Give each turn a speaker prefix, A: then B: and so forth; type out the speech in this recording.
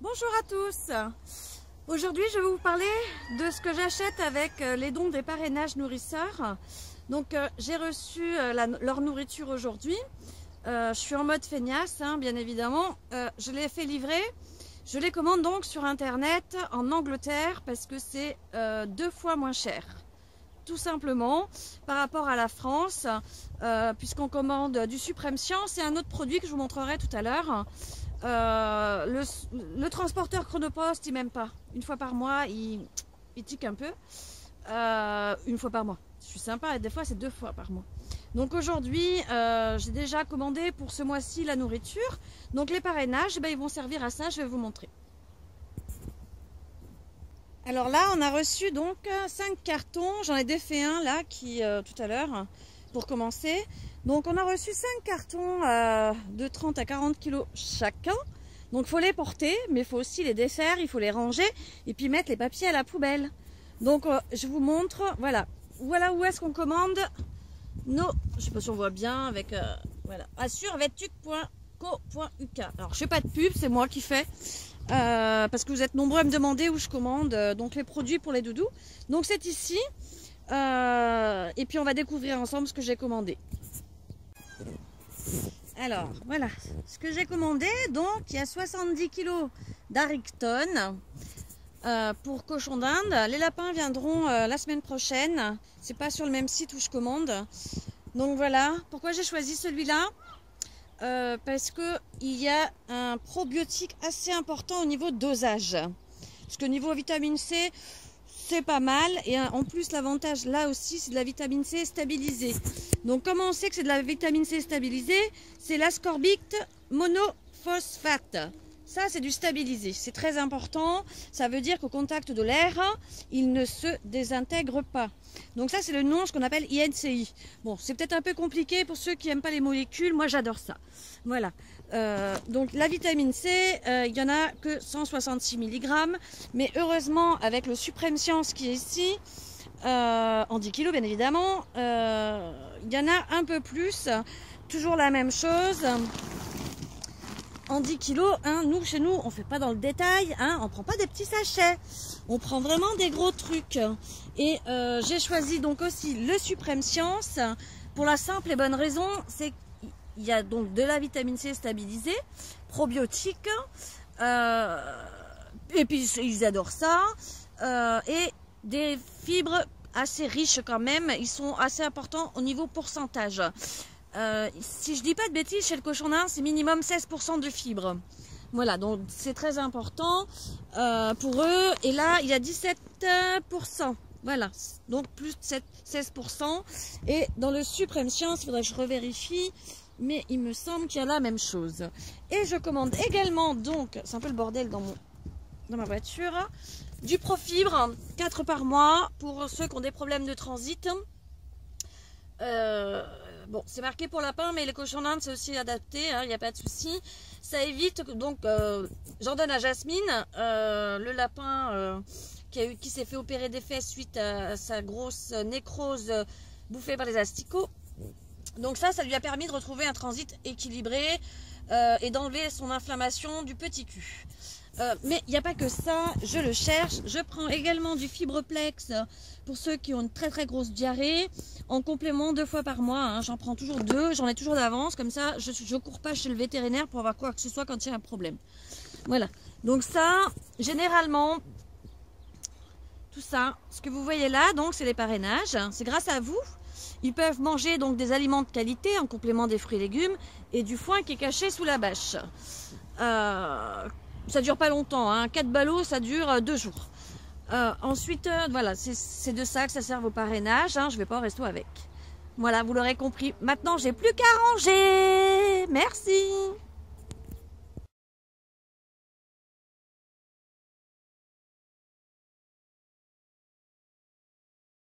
A: Bonjour à tous. Aujourd'hui, je vais vous parler de ce que j'achète avec les dons des parrainages nourrisseurs. Donc, j'ai reçu leur nourriture aujourd'hui. Je suis en mode feignasse, bien évidemment. Je l'ai fait livrer. Je les commande donc sur Internet en Angleterre parce que c'est 2 fois moins cher. Tout simplement par rapport à la France, puisqu'on commande du Suprême Science et un autre produit que je vous montrerai tout à l'heure. Le transporteur Chronopost, il m'aime pas. Une fois par mois, il tique un peu. Une fois par mois. Je suis sympa et des fois c'est 2 fois par mois. Donc aujourd'hui, j'ai déjà commandé pour ce mois-ci la nourriture. Donc les parrainages, ils vont servir à ça, je vais vous montrer. Alors là, on a reçu donc 5 cartons. J'en ai défait un là, tout à l'heure, pour commencer. Donc on a reçu 5 cartons de 30 à 40 kg chacun. Donc il faut les porter, mais il faut aussi les défaire, il faut les ranger et puis mettre les papiers à la poubelle. Donc je vous montre, voilà où est-ce qu'on commande nos, je sais pas si on voit bien avec, voilà, assurevetuc.co.uk. Alors je fais pas de pub, c'est moi qui fais. Parce que vous êtes nombreux à me demander où je commande donc les produits pour les doudous. Donc c'est ici. Et puis on va découvrir ensemble ce que j'ai commandé. Alors voilà ce que j'ai commandé. Donc il y a 70 kg d'Aricton pour cochon d'Inde. Les lapins viendront la semaine prochaine. C'est pas sur le même site où je commande. Donc voilà. Pourquoi j'ai choisi celui-là? Parce que il y a un probiotique assez important au niveau dosage. Parce que niveau vitamine C, c'est pas mal. Et en plus, l'avantage là aussi, c'est de la vitamine C stabilisée. Donc comment on sait que c'est de la vitamine C stabilisée? C'est l'ascorbate monophosphate. Ça, c'est du stabilisé. C'est très important. Ça veut dire qu'au contact de l'air, il ne se désintègre pas. Donc ça, c'est le nom, ce qu'on appelle INCI. Bon, c'est peut-être un peu compliqué pour ceux qui n'aiment pas les molécules. Moi, j'adore ça. Voilà. Donc la vitamine C, il n'y en a que 166 mg. Mais heureusement, avec le Suprême Science qui est ici, en 10 kg, bien évidemment, il y en a un peu plus. Toujours la même chose. En 10 kilos, nous, chez nous, on fait pas dans le détail, on prend pas des petits sachets, on prend vraiment des gros trucs. Et j'ai choisi donc aussi le Suprême Science pour la simple et bonne raison, c'est qu'il y a donc de la vitamine C stabilisée, probiotique, et puis ils adorent ça, et des fibres assez riches quand même, ils sont assez importants au niveau pourcentage. Si je dis pas de bêtises, chez le cochon d'Inde, c'est minimum 16% de fibres. Voilà, donc c'est très important pour eux. Et là, il y a 17%. Voilà, donc plus 16%. Et dans le Suprême Science, il faudrait que je revérifie, mais il me semble qu'il y a la même chose. Et je commande également, donc, c'est un peu le bordel dans ma voiture, du Profibre, 4 par mois, pour ceux qui ont des problèmes de transit. Bon, c'est marqué pour lapin, mais les cochons d'Inde, c'est aussi adapté, il n'y a pas de souci. Ça évite, donc, j'en donne à Jasmine, le lapin qui s'est fait opérer des fesses suite à sa grosse nécrose bouffée par les asticots. Donc ça lui a permis de retrouver un transit équilibré et d'enlever son inflammation du petit cul. Mais il n'y a pas que ça, je le cherche. Je prends également du Fibreplex pour ceux qui ont une très très grosse diarrhée, en complément 2 fois par mois. J'en prends toujours 2, j'en ai toujours d'avance, comme ça je ne cours pas chez le vétérinaire pour avoir quoi que ce soit quand il y a un problème. Voilà, donc ça, généralement, tout ça, ce que vous voyez là, donc c'est les parrainages, c'est grâce à vous. Ils peuvent manger donc des aliments de qualité en complément des fruits et légumes et du foin qui est caché sous la bâche. Ça dure pas longtemps, 4 ballots, ça dure 2 jours. Ensuite, voilà, c'est de ça que ça sert au parrainage. Je vais pas au resto avec. Voilà, vous l'aurez compris. Maintenant, j'ai plus qu'à ranger. Merci.